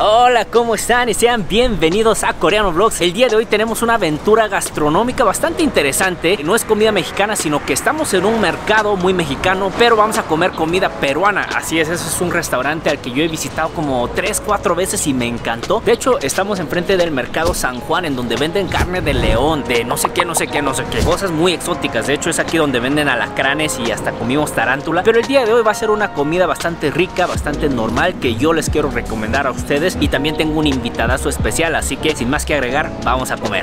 Hola, ¿cómo están? Y sean bienvenidos a Coreano Vlogs. El día de hoy tenemos una aventura gastronómica bastante interesante. No es comida mexicana, sino que estamos en un mercado muy mexicano, pero vamos a comer comida peruana. Así es, eso es un restaurante al que yo he visitado como 3-4 veces y me encantó. De hecho, estamos enfrente del mercado San Juan, en donde venden carne de león, de no sé qué, cosas muy exóticas. De hecho, es aquí donde venden alacranes y hasta comimos tarántula. Pero el día de hoy va a ser una comida bastante rica, bastante normal, que yo les quiero recomendar a ustedes. Y también tengo un invitadazo especial, así que sin más que agregar, vamos a comer.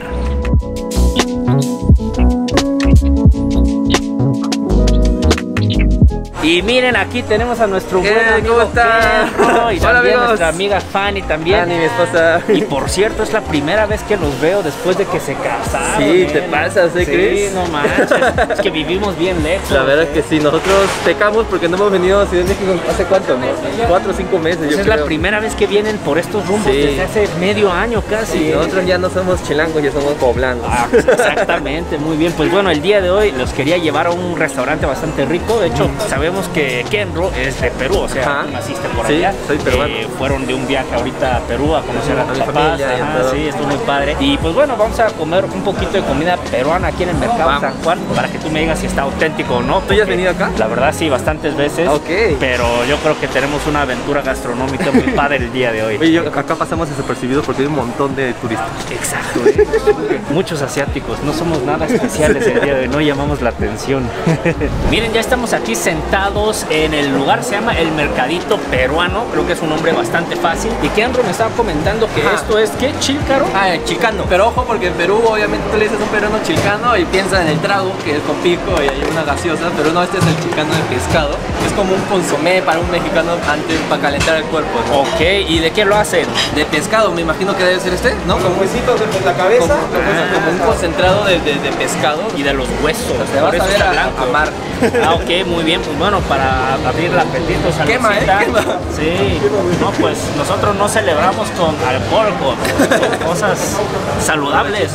Y miren, aquí tenemos a nuestro buen amigo, ¿cómo está? Kenro, y hola, también amigos. nuestra amiga Fanny también. Fanny, mi esposa. Y por cierto, es la primera vez que los veo después de que se casaron. Sí, te pasas, ¿eh, Chris? Sí, no manches, es que vivimos bien lejos. La verdad es que sí, nosotros pecamos porque no hemos venido a Ciudad de México hace cuánto, ¿no? 4 o 5 meses, Pues yo es creo. la primera vez que vienen por estos rumbos, Sí. desde hace medio año casi. Sí, nosotros ya no somos chilangos, ya somos poblanos. Ah, pues exactamente, muy bien. Pues bueno, el día de hoy los quería llevar a un restaurante bastante rico. De hecho, sabemos que Kenro es de Perú, o sea, Ajá. tú naciste por Sí, allá. soy peruano. Fueron de un viaje ahorita a Perú a conocer a tus mi papás. familia y Ajá, todo. sí, estuvo muy padre. Y pues bueno, vamos a comer un poquito de comida peruana aquí en el mercado Vamos. San Juan, para que tú me digas si está auténtico o no. ¿Tú ya has porque venido acá? La verdad sí, bastantes veces. Ok. Pero yo creo que tenemos una aventura gastronómica muy padre el día de hoy. Oye, acá pasamos desapercibidos porque hay un montón de turistas. Exacto, muchos asiáticos, no somos nada especiales el día de hoy, no llamamos la atención. Miren, ya estamos aquí sentados en el lugar, se llama El Mercadito Peruano, creo que es un nombre bastante fácil. Y Kenro me estaba comentando que Ajá. esto es, ¿qué? ¿Chílcaro? Ah, chilcano. Pero ojo, porque en Perú obviamente tú le dices a un peruano chilcano y piensa en el trago, que es con pico y hay una gaseosa, pero no, este es el chilcano de pescado. Es como un consomé para un mexicano antes, para calentar el cuerpo, ¿no? Ok, ¿y de qué lo hacen? De pescado, me imagino que debe ser este, ¿no? Como, huesitos en la cabeza. como un concentrado de pescado. Y de los huesos, Te vas por eso a ver está a blanco. amar. Ah, ok, muy bien, pues bueno, para abrir el apetito, Quema, saludcita. quema. Sí, no, pues nosotros no celebramos con alcohol, con cosas saludables.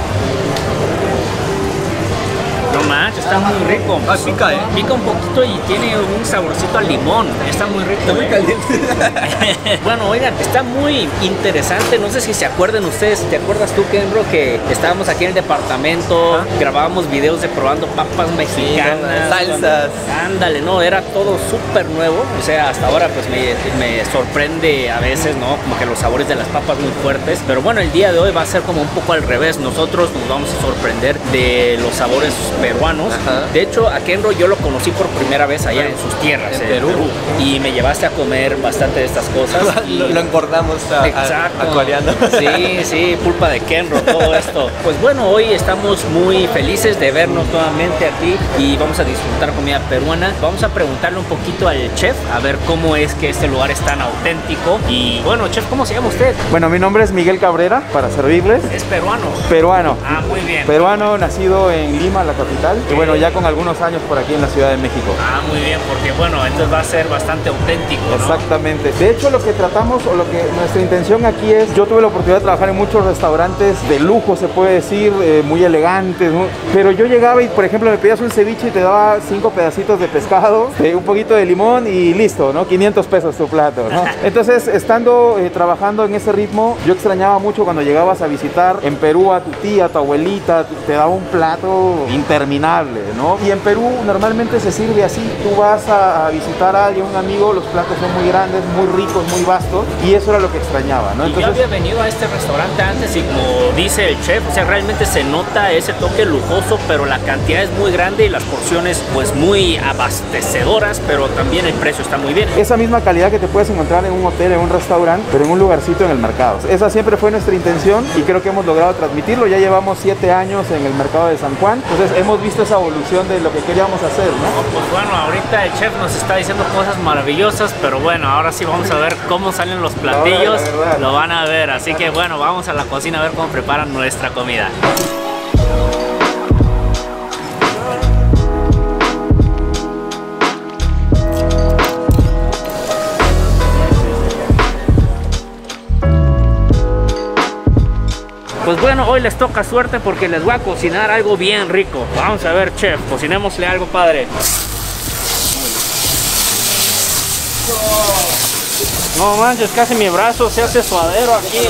No manches, está muy rico. Ah, pica, Pica un poquito y tiene un saborcito a limón. Está muy rico. Está muy caliente. Bueno, oigan, está muy interesante. No sé si se acuerdan ustedes. ¿Te acuerdas tú, Kenro, que estábamos aquí en el departamento, grabábamos videos de probando papas mexicanas, salsas? Ándale, no, era todo súper nuevo. O sea, hasta ahora pues me sorprende a veces, ¿no? Como que los sabores de las papas muy fuertes. Pero bueno, el día de hoy va a ser como un poco al revés. Nosotros nos vamos a sorprender de los sabores peruanos. Ajá. De hecho, a Kenro yo lo conocí por primera vez allá en sus tierras, En en Perú. Y me llevaste a comer bastante de estas cosas. y- Lo engordamos Exacto. a coreano. Sí, sí, culpa de Kenro todo esto. Pues bueno, hoy estamos muy felices de vernos nuevamente aquí y vamos a disfrutar comida peruana. Vamos a preguntarle un poquito al chef a ver cómo es que este lugar es tan auténtico. Y bueno, chef, ¿cómo se llama usted? Bueno, mi nombre es Miguel Cabrera, para servirles. Es peruano. Peruano. Ah, muy bien. Peruano, nacido en Lima, la capital. Y bueno, ya con algunos años por aquí en la Ciudad de México. Ah, muy bien, porque bueno, entonces va a ser bastante auténtico, ¿no? Exactamente. De hecho, lo que tratamos o lo que nuestra intención aquí es, yo tuve la oportunidad de trabajar en muchos restaurantes de lujo, se puede decir, muy elegantes, ¿no? Pero yo llegaba y, por ejemplo, me pedías un ceviche y te daba 5 pedacitos de pescado, un poquito de limón y listo, ¿no? 500 pesos tu plato, ¿no? Entonces, estando trabajando en ese ritmo, yo extrañaba mucho cuando llegabas a visitar en Perú a tu tía, a tu abuelita, te daba un plato interminable, ¿no? Y en Perú normalmente se sirve así, tú vas a visitar a alguien, un amigo, los platos son muy grandes, muy ricos, muy vastos, y eso era lo que extrañaba, ¿no? Y yo había venido a este restaurante antes y como dice el chef, o sea, realmente se nota ese toque lujoso, pero la cantidad es muy grande y las porciones pues muy abastecedoras, pero también el precio está muy bien. esa misma calidad que te puedes encontrar en un hotel, en un restaurante, pero en un lugarcito en el mercado. Esa siempre fue nuestra intención y creo que hemos logrado transmitirlo. Ya llevamos 7 años en el mercado de San Juan, entonces hemos visto esa evolución de lo que queríamos hacer, ¿no? Pues bueno, ahorita el chef nos está diciendo cosas maravillosas, pero bueno, ahora sí vamos a ver cómo salen los platillos, La verdad. lo van a ver, así que bueno, vamos a la cocina a ver cómo preparan nuestra comida. Pues bueno, hoy les toca suerte porque les voy a cocinar algo bien rico. Vamos a ver, chef, cocinémosle algo padre. No manches, casi mi brazo se hace suadero aquí,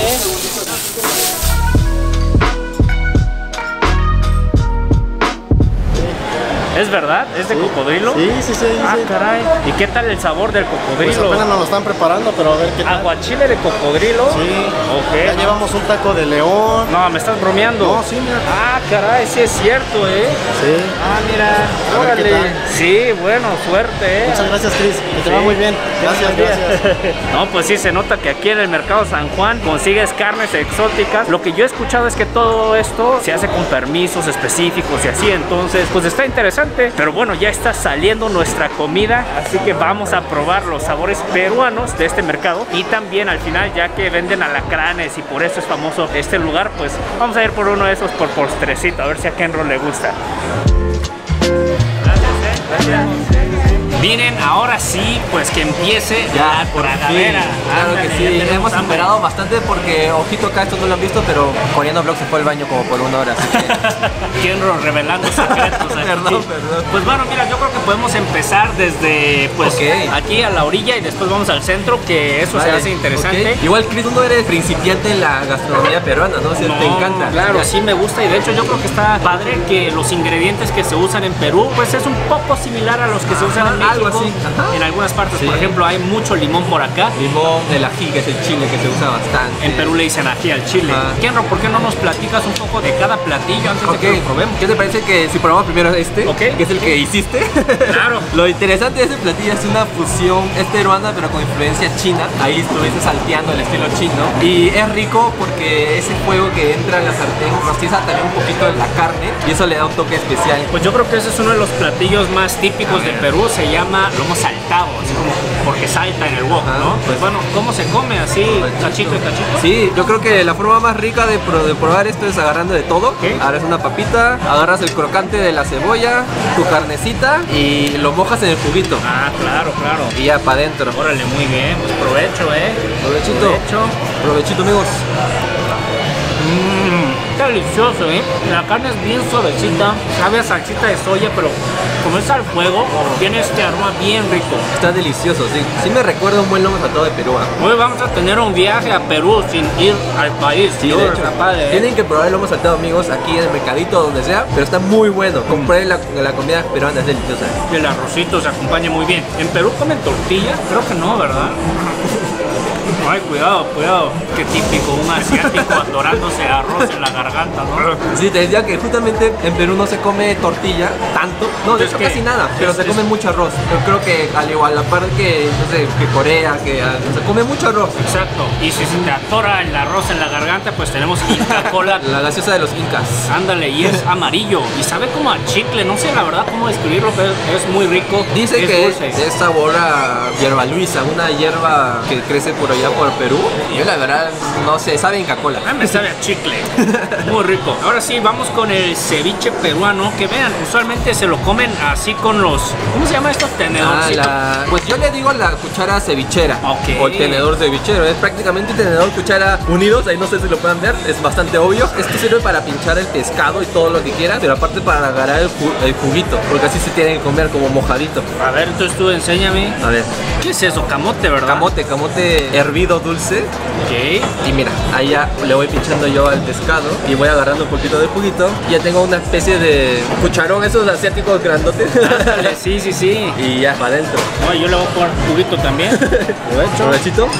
¿Es verdad? ¿Es de cocodrilo? Sí. Ah, caray. ¿Y qué tal el sabor del cocodrilo? Pues apenas nos lo están preparando, pero a ver qué tal. ¿Aguachile de cocodrilo? Sí. Ok. Ya llevamos un taco de león. No, me estás bromeando. No, sí, mira. Ah, caray, sí es cierto, Sí. Ah, mira. A ver qué Órale. tal. Sí, bueno, suerte, Muchas gracias, Chris. Que te va muy bien. Gracias. No, pues sí, se nota que aquí en el mercado San Juan consigues carnes exóticas. Lo que yo he escuchado es que todo esto se hace con permisos específicos y así, entonces pues está interesante. Pero bueno, ya está saliendo nuestra comida, así que vamos a probar los sabores peruanos de este mercado. Y también al final, ya que venden alacranes y por eso es famoso este lugar, pues vamos a ir por uno de esos por postrecito, a ver si a Kenro le gusta. Gracias. Miren, ahora sí, pues que empiece Ya, la por tragadera. fin. Claro Ándale, que ya sí, tenemos hemos hambre. esperado bastante porque, ojito acá, esto no lo han visto, pero Coreano Vlog se fue al baño como por 1 hora, así que... Kenro revelando secretos aquí. Perdón. Pues bueno, mira, yo creo que podemos empezar desde pues Ok. aquí a la orilla y después vamos al centro, que eso se Vale, hace interesante. ok. Igual, Chris, tú no eres principiante en la gastronomía peruana, ¿no? O sea, te encanta. Claro, Ya. sí me gusta y de hecho yo creo que está padre que los ingredientes que se usan en Perú pues es un poco similar a los que se usan en México. algo así, ajá. En algunas partes, Sí. por ejemplo, hay mucho limón por acá. Limón, el ají, que es el chile que se usa bastante. En Perú le dicen ají al chile. Ah. Kenro, ¿por qué no nos platicas un poco de cada platillo antes de Ok, que lo probemos? ¿qué te parece que si probamos primero este? Ok. Que es el que hiciste. Claro. Lo interesante de este platillo es una fusión, es peruana pero con influencia china. Ahí estuviste salteando el estilo chino. Y es rico porque ese fuego que entra en la sartén rostiza también un poquito de la carne y eso le da un toque especial. Pues yo creo que ese es uno de los platillos más típicos de Perú, se llama lomo saltado, así como porque salta en el wok, Ajá, ¿no? pues. Bueno, ¿cómo se come? ¿Así, cachito y cachito? Sí, yo creo que la forma más rica de probar esto es agarrando de todo. Ok. Agarras una papita, agarras el crocante de la cebolla, tu carnecita y lo mojas en el juguito. Ah, claro, claro. Y ya para adentro. Órale, muy bien, pues provecho, Provechito. Provecho. Provechito, amigos. Está delicioso, La carne es bien suavecita, sabe a salsita de soya, pero como es al fuego, tiene este aroma bien rico. Está delicioso, sí. Sí me recuerda un buen lomo saltado de Perú. Hoy vamos a tener un viaje a Perú sin ir al país. Sí, Yo, de hecho. está padre, Tienen que probar el lomo saltado, amigos, aquí en el mercadito, donde sea, pero está muy bueno. Compré la comida peruana, es deliciosa. Y el arrocito se acompaña muy bien. ¿En Perú comen tortilla? Creo que no, ¿verdad? Ay, cuidado, cuidado. Qué típico, un asiático atorándose arroz en la garganta, ¿no? Sí, te decía que justamente en Perú no se come tortilla tanto. No, de Es hecho que casi nada, pero se es- come mucho arroz. Yo creo que al igual, a la par que, no sé, que Corea, que se come mucho arroz. Exacto. Y si se te atora el arroz en la garganta, pues tenemos Inca Cola. La gaseosa de los incas. Ándale, y es amarillo. Y sabe como a chicle. No sé la verdad cómo describirlo, pero es muy rico. Dice es que dulce. es sabor a hierba luisa, una hierba que crece por allá por Perú. Y yo la verdad, no sé, sabe Inca Cola. Ah, me sabe a chicle. Muy rico. Ahora sí, vamos con el ceviche peruano. Que vean, usualmente se lo comen así con los... ¿Cómo se llama esto? Tenedorcito. Pues yo le digo la cuchara cevichera. Ok. O el tenedor cevichero. Es prácticamente tenedor, cuchara unidos. Ahí no sé si lo puedan ver. Es bastante obvio. Esto sirve para pinchar el pescado y todo lo que quieran. Pero aparte para agarrar el juguito. Porque así se tiene que comer como mojadito. A ver, entonces tú enséñame. A ver. ¿Qué es eso? Camote, ¿verdad? Camote hervido dulce. Ok. Y mira, ahí ya le voy pinchando yo al pescado y voy agarrando un poquito de juguito. Ya tengo una especie de cucharón, esos asiáticos grandotes. Ándale, sí, sí, sí. Y ya, para adentro. No, yo le voy a poner juguito también. Provecho. Provechito.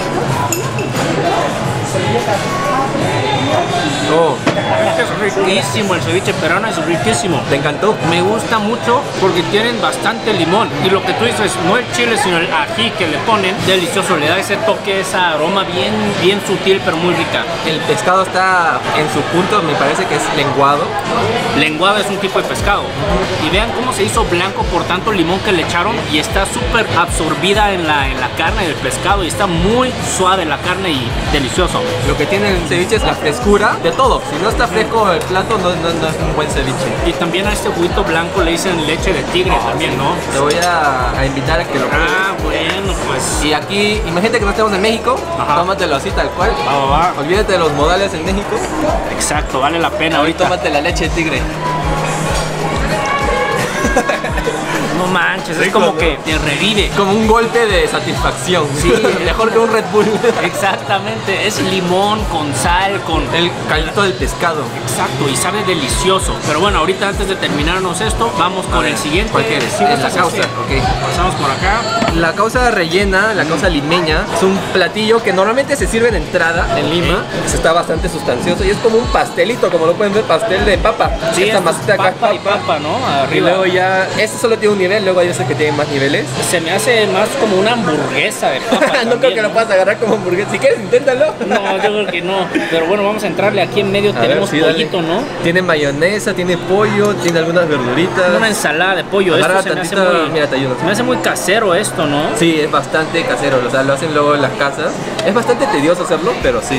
Oh, Es riquísimo el ceviche peruano, es riquísimo. ¿te encantó? Me gusta mucho porque tienen bastante limón. Y lo que tú dices, no el chile, sino el ají que le ponen, delicioso. Le da ese toque, esa aroma bien sutil, pero muy rica. El pescado está en su punto, me parece que es lenguado. Lenguado es un tipo de pescado. Y vean cómo se hizo blanco por tanto limón que le echaron. Y está súper absorbida en la carne del pescado. Y está muy suave la carne y delicioso. Lo que tiene el ceviche es la frescura de todo. Si no está fresco el plato, no es un buen ceviche. Y también a este juguito blanco le dicen leche de tigre también, ¿no? Te voy a invitar a que lo pruebes. Ah, bueno, pues. Y aquí, imagínate que no estamos en México, Ajá. tómatelo así tal cual. Va. Olvídate de los modales en México. Exacto, vale la pena Ahorita ahorita. tómate la leche de tigre. No manches, es Rico, como ¿no? que te revive. Como un golpe de satisfacción. Sí. Mejor que un Red Bull. Exactamente, es limón con sal, con El caldito del pescado. exacto, y sabe delicioso. Pero bueno, ahorita antes de terminarnos esto, vamos con el siguiente. ¿Cuál quieres? Sí, Es la sí, causa, sí. ok. Pasamos por acá. La causa rellena, la causa limeña, es un platillo que normalmente se sirve en entrada en Lima. Está bastante sustancioso y es como un pastelito, como lo pueden ver, pastel de papa. Sí, Esta esto es masita acá es papa y papa, ¿no? Y Arriba. luego ya, este solo tiene un nivel, luego hay otros que tienen más niveles. Se me hace más como una hamburguesa de papa. No creo también, que lo puedas agarrar como hamburguesa. Si quieres, inténtalo. No, yo creo que no. Pero bueno, vamos a entrarle aquí en medio. A ver, Tenemos sí, dale. pollito, ¿no? Tiene mayonesa, tiene pollo, tiene algunas verduritas. Una ensalada de pollo. Agarra Esto se me hace tantita- muy, mira, te ayudo. se me hace muy casero esto, ¿no? Sí, es bastante casero, o sea, lo hacen luego en las casas. Es bastante tedioso hacerlo, pero sí.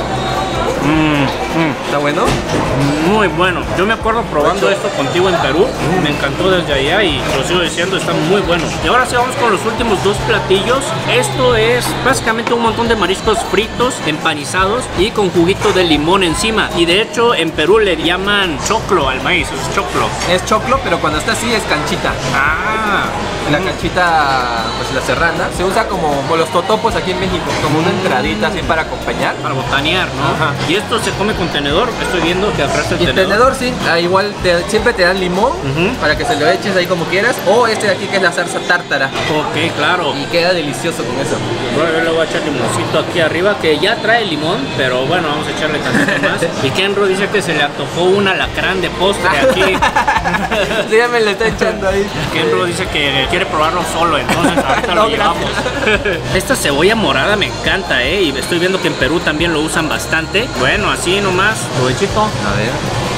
¿Está bueno? Muy bueno. Yo me acuerdo probando esto contigo en Perú. Me encantó desde allá y lo sigo diciendo, está muy bueno. Y ahora sí vamos con los últimos dos platillos. Esto es básicamente un montón de mariscos fritos, empanizados y con juguito de limón encima. Y de hecho en Perú le llaman choclo al maíz, es choclo. Es choclo, pero cuando está así es canchita. Ah, La canchita, pues la serrana, se usa como los totopos aquí en México, como una entradita así para acompañar. para botanear, ¿no? Ajá. Y esto se come con tenedor. Estoy viendo que atrás el Y el tenedor sí, igual siempre te dan limón Ujú. para que se lo eches ahí como quieras. O este de aquí que es la salsa tártara. Ok, claro. Y queda delicioso con eso. Bueno, yo le voy a echar limoncito aquí arriba que ya trae limón, pero bueno, vamos a echarle tantito más. Y Kenro dice que se le antojó un alacrán de postre aquí. Sí, ya me lo está echando ahí. Kenro dice que quiere probarlo solo, entonces ahorita lo No, llevamos. Esta cebolla morada me encanta, y estoy viendo que en Perú también lo usan bastante. Bueno, así nomás, provechito. A ver.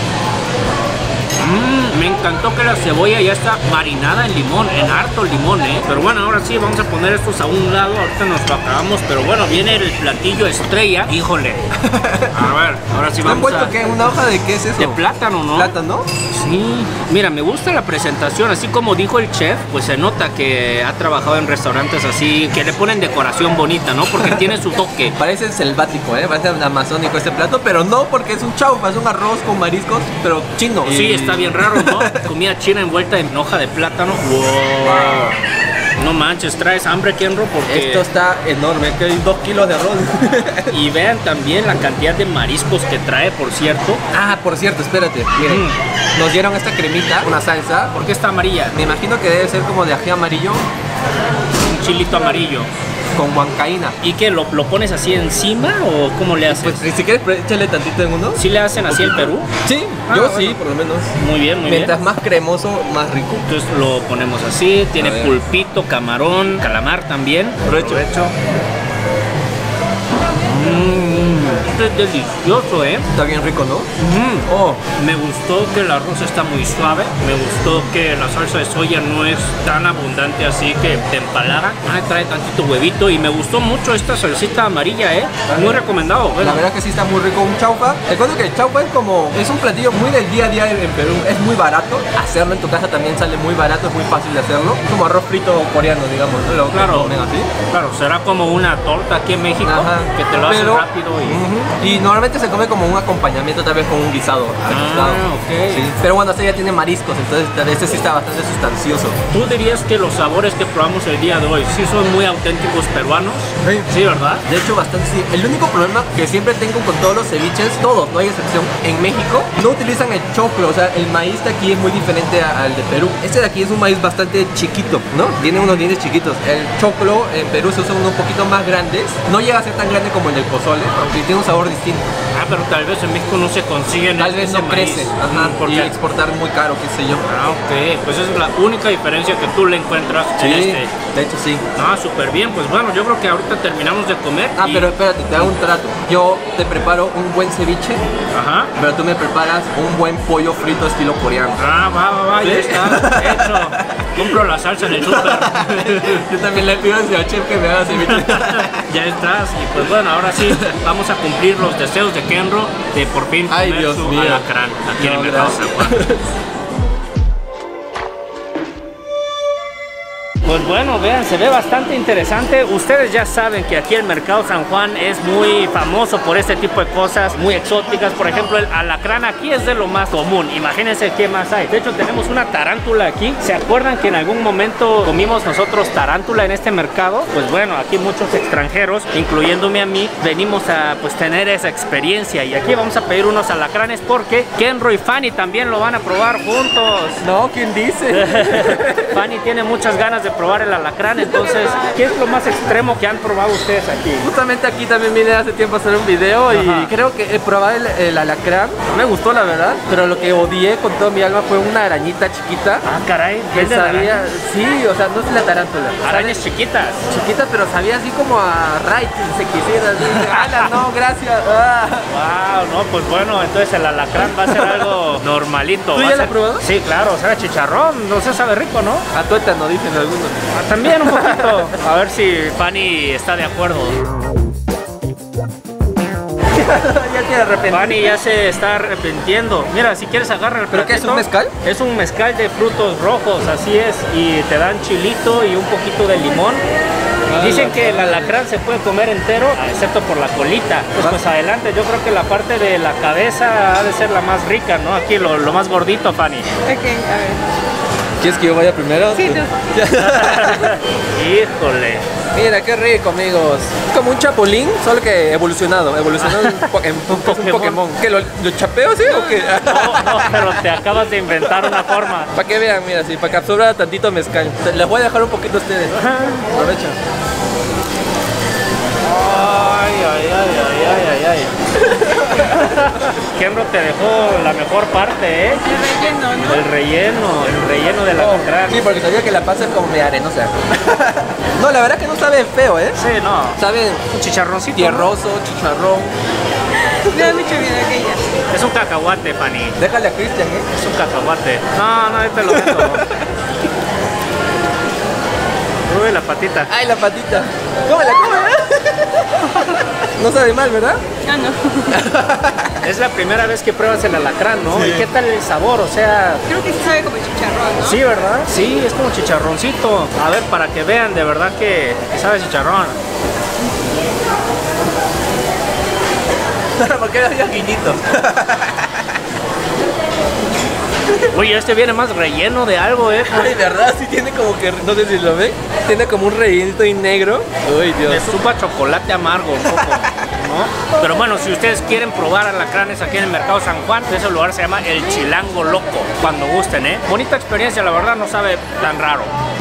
Me encantó que la cebolla ya está marinada en limón, en harto limón, Pero bueno, ahora sí, vamos a poner estos a un lado, ahorita nos lo acabamos, pero bueno, viene el platillo estrella. Híjole. A ver, ahora sí ¿Está vamos envuelto a... qué? ¿Una hoja de qué es eso? De plátano, ¿no? ¿Plátano? Sí. Mira, me gusta la presentación, así como dijo el chef, pues se nota que ha trabajado en restaurantes así, que le ponen decoración bonita, ¿no? Porque tiene su toque. Parece selvático, parece amazónico este plato, pero no porque es un chaufa, es un arroz con mariscos, pero chino. Sí, está bien raro, ¿no? Comida china envuelta en hoja de plátano. Wow. No manches, traes hambre, Kenro, porque... Esto está enorme, que hay 2 kilos de arroz. Y vean también la cantidad de mariscos que trae, por cierto. Ah, por cierto, espérate, miren, nos dieron esta cremita, una salsa. ¿Por qué está amarilla? Me imagino que debe ser como de ají amarillo Un chilito amarillo. con huancaína. ¿Y qué? ¿Lo pones así encima o cómo le haces? Pues si quieres, échale tantito en uno. ¿Sí le hacen así el Perú? Sí, Ah, yo bueno. sí, por lo menos. Muy bien, muy Mientras bien. más cremoso, más rico. Entonces lo ponemos así, tiene A ver. pulpito, camarón, calamar también. Provecho. Esto es delicioso, Está bien rico, ¿no? Oh, me gustó que el arroz está muy suave. Me gustó que la salsa de soya no es tan abundante así que te empalaga. Trae tantito huevito y me gustó mucho esta salsita amarilla, Muy recomendado. Bueno, La verdad que sí está muy rico un chaufa. Recuerdo que el chaufa es un platillo muy del día a día en Perú. Es muy barato. Hacerlo en tu casa también sale muy barato, es muy fácil de hacerlo. Como arroz frito coreano, digamos, ¿no? Lo que Claro. comen así. claro, será como una torta aquí en México Ajá. que te lo hacen Pero- rápido y... Y normalmente se come como un acompañamiento, tal vez con un guisado. ok. Sí. Pero bueno, este ya tiene mariscos, entonces este sí está bastante sustancioso. ¿Tú dirías que los sabores que probamos el día de hoy sí son muy auténticos peruanos? Sí, ¿verdad? De hecho, bastante sí. El único problema que siempre tengo con todos los ceviches, todos, no hay excepción, en México no utilizan el choclo, o sea, el maíz de aquí es muy diferente al de Perú. Este de aquí es un maíz bastante chiquito, ¿no? Tiene unos dientes chiquitos. El choclo en Perú se usan unos un poquito más grandes, no llega a ser tan grande como el del pozole, aunque tiene un sabor distinto. Ah, pero tal vez en México no se consiguen Tal vez ese no crece, maíz. ajá, ¿Por y qué? exportar muy caro, qué sé yo. Ah, ok. Pues esa es la única diferencia que tú le encuentras en este. de hecho sí. Ah, súper bien. Pues bueno, yo creo que ahorita terminamos de comer. Ah, y- pero espérate, te hago un trato. Yo te preparo un buen ceviche, Ajá. pero tú me preparas un buen pollo frito estilo coreano. Ah, va, ya está. Hecho. Compro la salsa en el súper. Yo también le pido al señor chef que me haga ceviche. Ya estás. Y pues bueno, ahora sí, vamos a cumplir los deseos de Kenro de por fin Ay, comer Dios su mío. alacrán aquí en No, el mercado gracias. San Juan. Pues bueno, vean, se ve bastante interesante. Ustedes ya saben que aquí el Mercado San Juan es muy famoso por este tipo de cosas muy exóticas. Por ejemplo, el alacrán aquí es de lo más común. Imagínense qué más hay. De hecho, tenemos una tarántula aquí. ¿Se acuerdan que en algún momento comimos nosotros tarántula en este mercado? Pues bueno, aquí muchos extranjeros, incluyéndome a mí, venimos a pues tener esa experiencia. Y aquí vamos a pedir unos alacranes porque Kenro y Fanny también lo van a probar juntos. No, ¿quién dice? Fanny tiene muchas ganas de probar el alacrán. Entonces, ¿qué es lo más extremo que han probado ustedes aquí? Justamente aquí también vine hace tiempo a hacer un video y Ajá. creo que probar el alacrán no me gustó, la verdad, pero lo que odié con toda mi alma fue una arañita chiquita. Ah, caray, Que ¿venden sabía, arañas? sí, o sea, no es la tarántula. Arañas chiquitas. Chiquita, pero sabía así como a Raid, se quisiera, así. ¡Hala, no, gracias! Ah. Wow, no, pues bueno, entonces el alacrán va a ser algo normalito. ¿Tú Va ya a lo ser- has probado? Sí, claro, sabe a chicharrón, no sé, sabe rico, ¿no? A tuétano, dicen algunos. Ah, también un poquito. A ver si Fanny está de acuerdo. Ya te arrepentí. Fanny ya se está arrepintiendo. Mira, si quieres agarra el ¿Pero qué es, platito. un mezcal? Es un mezcal de frutos rojos, así es. Y te dan chilito y un poquito de limón. Dicen que el alacrán se puede comer entero, excepto por la colita. Pues adelante, yo creo que la parte de la cabeza ha de ser la más rica, ¿no? Aquí lo más gordito, Fanny. Ok, a ver. ¿Quieres que yo vaya primero? Sí, tú. Híjole. Mira, qué rico, amigos. Es como un chapulín, solo que evolucionado. Evolucionado en un Pokémon. ¿Qué, lo chapeo, sí, o qué? No, pero te acabas de inventar una forma. Para que vean, mira, sí, para que absorba tantito mezcal. Les voy a dejar un poquito a ustedes. Aprovecha. Ay. Kenro te dejó la mejor parte, ¿eh? El relleno, ¿no? El relleno del alacrán. Sí, porque sabía que la pasa es como de arenosa. No, la verdad que no sabe feo, ¿eh? Sí, no. Sabe Un chicharroncito. tierroso, chicharrón. Me da mucho miedo aquella. Es un cacahuate, Fanny. Déjale a Cristian, ¿eh? Es un cacahuate. No, yo te lo dejo. Uy, la patita. ¡Ay, la patita! ¡Cómela! No sabe mal, ¿verdad? Ah, no. Es la primera vez que pruebas el alacrán, ¿no? ¿Y qué tal el sabor? O sea, Creo que sí sabe como chicharrón, ¿no? sí, ¿verdad? Sí, es como chicharroncito. A ver, para que vean de verdad que sabe chicharrón. ¿Por qué había guiñito? Oye, este viene más relleno de algo, ¿eh? Ay, de verdad, sí tiene como que, no sé si lo ven, tiene como un rellenito y negro. Uy, Dios. Le supa chocolate amargo un poco, ¿no? Pero bueno, si ustedes quieren probar alacranes aquí en el Mercado San Juan, ese lugar se llama El Chilango Loco, cuando gusten, ¿eh? Bonita experiencia, la verdad, no sabe tan raro.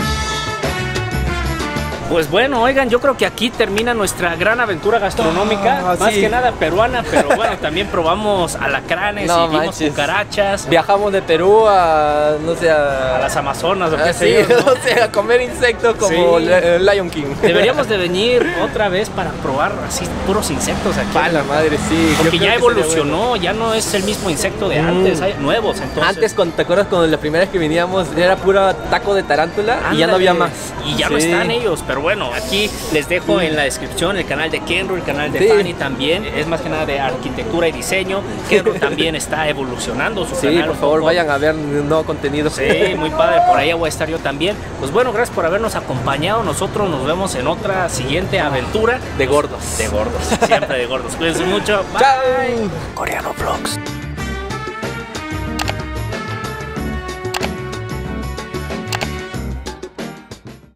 Pues bueno, oigan, yo creo que aquí termina nuestra gran aventura gastronómica, más sí. que nada peruana, pero bueno, también probamos alacranes No y vimos manches. cucarachas, Viajamos de Perú a, no sé, a las Amazonas o qué sí, sé yo, ¿no? no sé, a comer insectos como Sí. Lion King. Deberíamos de venir otra vez para probar así puros insectos aquí. A la madre, sí. Porque Yo creo ya que sería evolucionó, bueno. ya no es el mismo insecto de antes, hay nuevos entonces. Antes, ¿te acuerdas cuando la primera vez que veníamos era pura taco de tarántula y ya no había Ándale. más? Y ya no Sí. están ellos, pero bueno, aquí les dejo en la descripción el canal de Kenro, el canal de Sí. Fanny también. Es más que nada de arquitectura y diseño. Kenro también está evolucionando su Sí, canal. por un favor, poco. vayan a ver nuevo contenido. Sí, muy padre, por ahí voy a estar yo también. Pues bueno, gracias por habernos acompañado. Nosotros nos vemos en otra siguiente aventura De gordos. de gordos. Siempre de gordos. Cuídense mucho. Bye. ¡Chao! Coreano Vlogs.